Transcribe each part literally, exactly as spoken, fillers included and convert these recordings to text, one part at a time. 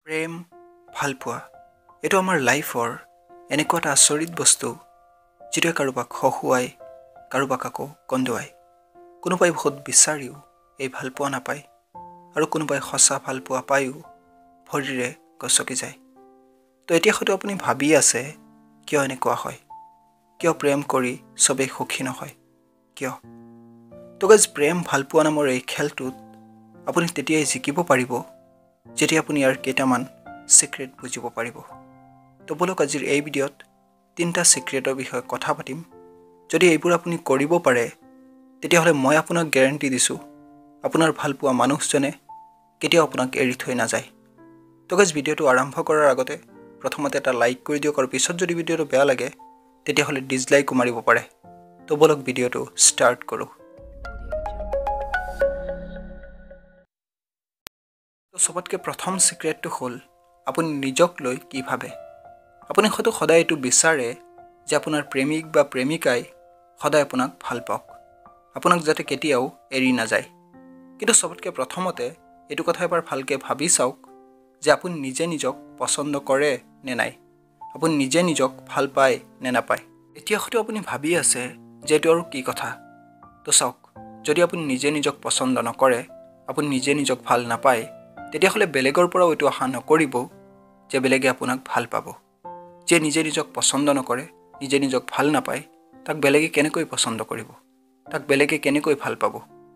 প্ৰেম ভালপোৱা এইটো আমাৰ লাইফৰ এনেকুৱা এটা আচৰিত বস্তু যিটোৱে কাৰোবাক হহুৱাই কাৰোবাক আকৌ কন্দুৱাই কোনোবাই বহুত বিচাৰিও এই ভালপোৱা নাপায় আৰু কোনোবাই সঁচা ভালপোৱা পায়ো ভৰিৰে গছকি যায় তো এতিয়া হয়তো আপুনি ভাবি আছে কিয় এনেকুৱা হয় কিয় প্ৰেম কৰি চবেই সুখী নহয় কিয় তো গাইজ প্ৰেম ভালপোৱা নামৰ এই খেলটোত আপুনি তেতিয়াই জিকিব পাৰিব যেতিয়া আপুনি ইয়াৰ কেইটামান সিক্ৰেট বুজিব পাৰিব তো বলক আজিৰ এই ভিডিঅ'ত তিনিটা সিক্ৰেটৰ বিষয়ে কথা পাতিম যদি এইবোৰ আপুনি কৰিব পাৰে তেতিয়াহ'লে মই আপোনাক গ্যাৰান্টি দিছোঁ আপোনাৰ ভালপোৱা মানুহজনে কেতিয়াও আপোনাক এৰি থৈ নাযায় তো গাইজ ভিডিঅ'টো আৰম্ভ কৰাৰ আগতে প্ৰথমতে এটা লাইক কৰি দিয়ক আৰু পিছত যদি ভিডিঅ'টো বেয়া লাগে তেতিয়াহ'লে ডিছলাইকো মাৰিব পাৰে তো বলক ভিডিঅ'টো ষ্টাৰ্ট কৰোঁ তো সবতকৈ প্ৰথম সিক্ৰেটটো হ'ল আপুনি নিজক লৈ কি ভাবে আপুনি হয়তো সদায় এইটো বিচাৰে যে আপোনাৰ প্ৰেমিক বা প্ৰেমিকাই সদায় আপোনাক ভাল পাওক আপোনাক যাতে কেতিয়াও এৰি নাযায় কিন্তু সবতকৈ প্ৰথমতে এইটো কথা এবাৰ ভালকৈ ভাবি চাওক যে আপুনি নিজে নিজক পচন্দ কৰে নে নাই আপুনি নিজে নিজক ভাল পায় নে নাপায় এতিয়া হয়তো আপুনি ভাবি আছে যে এইটো আৰু কি কথা তো চাওক যদি আপুনি নিজে নিজক পচন্দ নকৰে আপুনি নিজে নিজক ভাল নাপায় তেতিয়াহ'লে বেলেগৰ পৰাও এইটো আশা নকৰিব যে বেলেগে আপোনাক ভাল পাব যে নিজে নিজক পচন্দ নকৰে নিজে নিজক ভাল নাপায় তাক বেলেগে কেনেকৈ পচন্দ কৰিব তাক বেলেগে কেনেকৈ ভাল পাব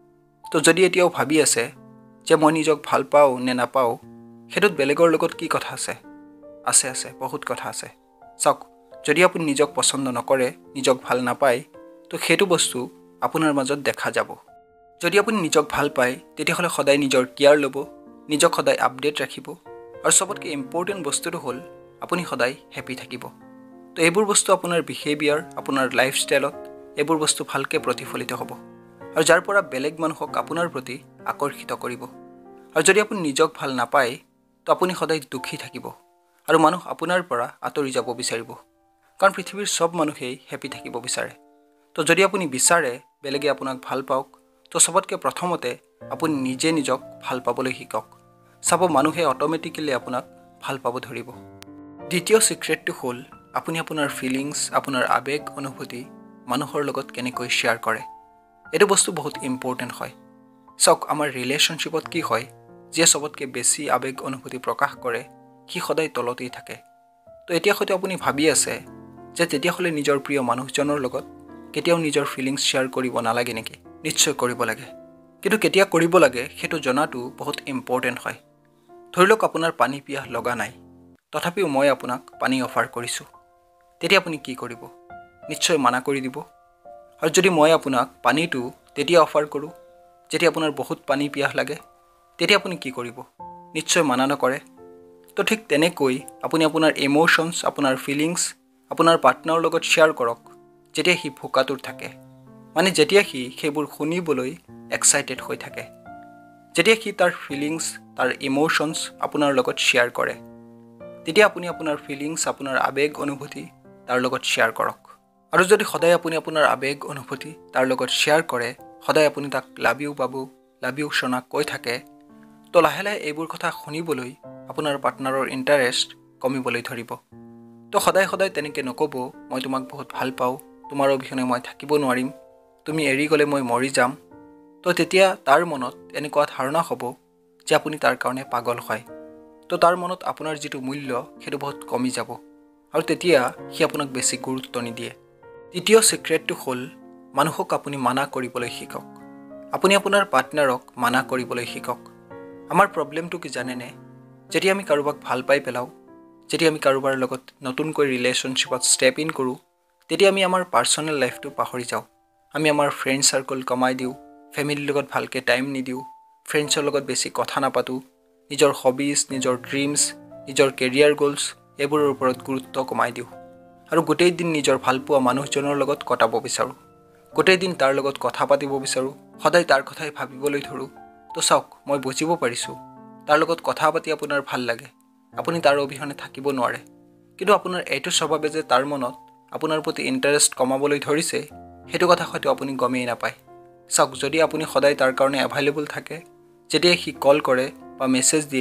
তো যদি এতিয়াও ভাবি আছে যে মই নিজক ভাল পাওঁ নে নাপাওঁ সেইটোত বেলেগৰ লগত কি কথা আছে আছে আছে বহুত কথা আছে চাওক যদি আপুনি নিজক পচন্দ নকৰে নিজক ভাল নাপায় তো সেইটো বস্তু আপোনাৰ মাজত দেখা যাব যদি আপুনি নিজক ভাল পায় তেতিয়াহ'লে সদায় নিজৰ কেয়াৰ ল'ব নিজক সদায় আপডেট ৰাখিব আৰু সবতকৈ ইম্পৰ্টেণ্ট বস্তুটো হ'ল আপুনি সদায় হেপী থাকিব তো এইবোৰ বস্তু আপোনাৰ বিহেভিয়াৰ আপোনাৰ লাইফষ্টাইলত এইবোৰ বস্তু ভালকৈ প্ৰতিফলিত হ'ব আৰু যাৰ পৰা বেলেগ মানুহক আপোনাৰ প্ৰতি আকৰ্ষিত কৰিব আৰু যদি আপুনি নিজক ভাল নাপায় তো আপুনি সদায় দুখী থাকিব আৰু মানুহ আপোনাৰ পৰা আঁতৰি যাব বিচাৰিব কাৰণ পৃথিৱীৰ সব মানুহেই হেপী থাকিব বিচাৰে তো যদি আপুনি বিচাৰে বেলেগে আপোনাক ভাল পাওক তো সবতকৈ প্ৰথমতে আপুনি নিজে নিজক ভাল পাবলৈ শিকক চাব মানুহে অট'মেটিকেলি আপোনাক ভাল পাব ধৰিব দ্বিতীয় সিক্ৰেটটো হ'ল আপুনি আপোনাৰ ফিলিংছ আপোনাৰ আবেগ অনুভূতি মানুহৰ লগত কেনেকৈ শ্বেয়াৰ কৰে এইটো বস্তু বহুত ইম্পৰ্টেণ্ট হয় চাওক আমাৰ ৰিলেশ্যনশ্বিপত কি হয় যিয়ে সবতকৈ বেছি আবেগ অনুভূতি প্ৰকাশ কৰে সি সদায় তলতেই থাকে তো এতিয়া হয়তো আপুনি ভাবি আছে যে তেতিয়াহ'লে নিজৰ প্ৰিয় মানুহজনৰ লগত কেতিয়াও নিজৰ ফিলিংছ শ্বেয়াৰ কৰিব নালাগে নেকি নিশ্চয় কৰিব লাগে কিন্তু কেতিয়া কৰিব লাগে সেইটো জনাটো বহুত ইম্পৰ্টেণ্ট হয় ধৰি লওক আপোনাৰ পানী পিয়াহ লগা নাই তথাপিও মই আপোনাক পানী অফাৰ কৰিছোঁ তেতিয়া আপুনি কি কৰিব নিশ্চয় মানা কৰি দিব আৰু যদি মই আপোনাক পানীটো তেতিয়া অফাৰ কৰোঁ যেতিয়া আপোনাৰ বহুত পানী পিয়াহ লাগে তেতিয়া আপুনি কি কৰিব নিশ্চয় মানা নকৰে তো ঠিক তেনেকৈ আপুনি আপোনাৰ ইম'শ্যনছ আপোনাৰ ফিলিংছ আপোনাৰ পাৰ্টনাৰৰ লগত শ্বেয়াৰ কৰক যেতিয়া সি ভোকাতুৰ থাকে মানে যেতিয়া সি সেইবোৰ শুনিবলৈ এক্সাইটেড হৈ থাকে যেতিয়া সি তাৰ ফিলিংছ তাৰ ইম'শ্যনছ আপোনাৰ লগত শ্বেয়াৰ কৰে তেতিয়া আপুনি আপোনাৰ ফিলিংছ আপোনাৰ আবেগ অনুভূতি তাৰ লগত শ্বেয়াৰ কৰক আৰু যদি সদায় আপুনি আপোনাৰ আবেগ অনুভূতি তাৰ লগত শ্বেয়াৰ কৰে সদায় আপুনি তাক love you Babu love you সোনা কৈ থাকে তো লাহে লাহে এইবোৰ কথা শুনিবলৈ আপোনাৰ পাৰ্টনাৰৰ ইণ্টাৰেষ্ট কমিবলৈ ধৰিব তো সদায় সদায় তেনেকৈ নক'ব মই তোমাক বহুত ভাল পাওঁ তোমাৰ অবিহনে মই থাকিব নোৱাৰিম তুমি এৰি গ'লে মই মৰি যাম তো তেতিয়া তাৰ মনত এনেকুৱা ধাৰণা হ'ব যে আপুনি তাৰ কাৰণে পাগল হয় তো তাৰ মনত আপোনাৰ যিটো মূল্য সেইটো বহুত কমি যাব আৰু তেতিয়া সি আপোনাক বেছি গুৰুত্ব নিদিয়ে তৃতীয় সিক্ৰেটটো হ'ল মানুহক আপুনি মানা কৰিবলৈ শিকক আপুনি আপোনাৰ পাৰ্টনাৰক মানা কৰিবলৈ শিকক আমাৰ প্ৰব্লেমটো কি জানেনে যেতিয়া আমি কাৰোবাক ভাল পাই পেলাওঁ যেতিয়া আমি কাৰোবাৰ লগত নতুনকৈ ৰিলেশ্যনশ্বিপত ষ্টেপ ইন কৰোঁ তেতিয়া আমি আমাৰ পাৰ্চনেল লাইফটো পাহৰি যাওঁ আমি আমাৰ ফ্ৰেণ্ড চাৰ্কল কমাই দিওঁ ফেমিলিৰ লগত ভালকৈ টাইম নিদিওঁ ফ্ৰেণ্ডছৰ লগত বেছি কথা নাপাতোঁ নিজৰ হবিজ নিজৰ ড্ৰিমছ নিজৰ কেৰিয়াৰ গ'লছ এইবোৰৰ ওপৰত গুৰুত্ব কমাই দিওঁ আৰু গোটেই দিন নিজৰ ভালপোৱা মানুহজনৰ লগত কটাব বিচাৰোঁ গোটেই দিন তাৰ লগত কথা পাতিব বিচাৰোঁ সদায় তাৰ কথাই ভাবিবলৈ ধৰোঁ তো চাওক মই বুজিব পাৰিছোঁ তাৰ লগত কথা পাতি আপোনাৰ ভাল লাগে আপুনি তাৰ অবিহনে থাকিব নোৱাৰে কিন্তু আপোনাৰ এইটো স্বভাৱে যে তাৰ মনত আপোনাৰ প্ৰতি ইণ্টাৰেষ্ট কমাবলৈ ধৰিছে সেইটো কথা হয়তো আপুনি গমেই নাপায় চাওক যদি আপুনি সদায় তাৰ কাৰণে এভেইলেবল থাকে যেতিয়া সি কল কৰে বা মেছেজ দিয়ে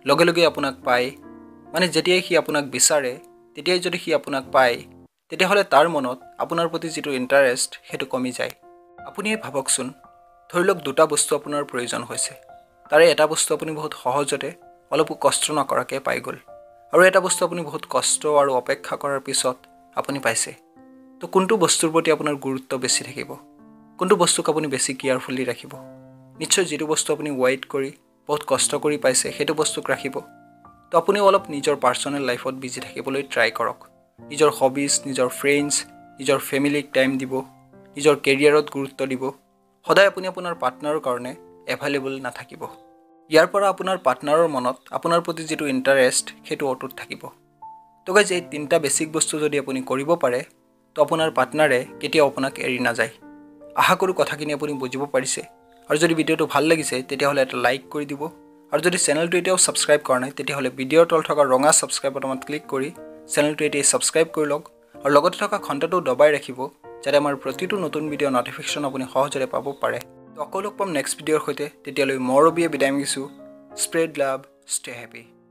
লগে লগে আপোনাক পায়, মানে যেতিয়াই সি আপোনাক বিচাৰে তেতিয়াই যদি সি আপোনাক পায়, তেতিয়াহ'লে তাৰ মনত আপোনাৰ প্ৰতি যিটো ইণ্টাৰেষ্ট সেইটো কমি যায়। আপুনি ভাবকচোন, ধৰি লওক দুটা বস্তু আপোনাৰ প্ৰয়োজন হৈছে, তাৰে এটা বস্তু আপুনি বহুত সহজতে অলপো কষ্ট নকৰাকৈ পাই গ'ল, আৰু এটা বস্তু আপুনি বহুত কষ্ট আৰু অপেক্ষা কৰাৰ পিছত আপুনি পাইছে। তো কোনটো বস্তুৰ প্ৰতি আপোনাৰ গুৰুত্ব বেছি থাকিব, কোনটো বস্তুক আপুনি বেছি কেয়াৰফুলি ৰাখিব? নিশ্চয় যিটো বস্তু আপুনি ৱেইট কৰি বহুত কষ্ট কৰি পাইছে সেইটো বস্তুক ৰাখিব। তো আপুনি অলপ নিজৰ পাৰ্চনেল লাইফত বিজি থাকিবলৈ ট্ৰাই কৰক। নিজৰ হবিজ, নিজৰ ফ্ৰেণ্ডছ, নিজৰ ফেমিলিক টাইম দিব, নিজৰ কেৰিয়াৰত গুৰুত্ব দিব। সদায় আপুনি আপোনাৰ পাৰ্টনাৰৰ কাৰণে এভেইলেবল নাথাকিব। ইয়াৰ পৰা আপোনাৰ পাৰ্টনাৰৰ মনত আপোনাৰ প্ৰতি যিটো ইণ্টাৰেষ্ট সেইটো অটুট থাকিব। তো গাইজ, এই তিনিটা বেছিক বস্তু যদি আপুনি কৰিব পাৰে, তো আপোনাৰ পাৰ্টনাৰে কেতিয়াও আপোনাক এৰি নাযায়। আশা কৰোঁ কথাখিনি আপুনি বুজিব পাৰিছে, আৰু যদি ভিডিঅ'টো ভাল লাগিছে তেতিয়াহ'লে এটা লাইক কৰি দিব, আৰু যদি চেনেলটো এতিয়াও ছাবস্ক্ৰাইব কৰা নাই তেতিয়াহ'লে ভিডিঅ'ৰ তলত থকা ৰঙা ছাবস্ক্ৰাইব বটনত ক্লিক কৰি চেনেলটো এতিয়া ছাবস্ক্ৰাইব কৰি লওক, আৰু লগতে থকা ঘণ্টাটো দবাই ৰাখিব যাতে আমাৰ প্ৰতিটো নতুন ভিডিঅ'ৰ নটিফিকেশ্যন আপুনি সহজতে পাব পাৰে। তো আকৌ লগ পাম নেক্সট ভিডিঅ'ৰ সৈতে। তেতিয়ালৈ মই ৰবিয়ে বিদায় মাগিছোঁ। Spread love, stay happy.